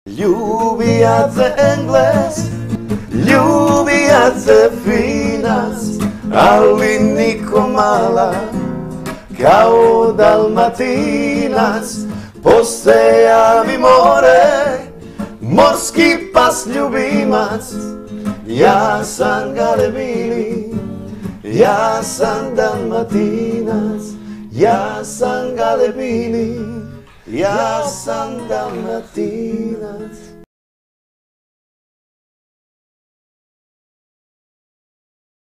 Ljubijac Engles, ljubijac Finac, ali niko mala kao Dalmatinac. Posteja mi more, morski pas ljubimac, ja sam galebili, ja sam Dalmatinac, ja sam galebili, ja sam Dalmatinac.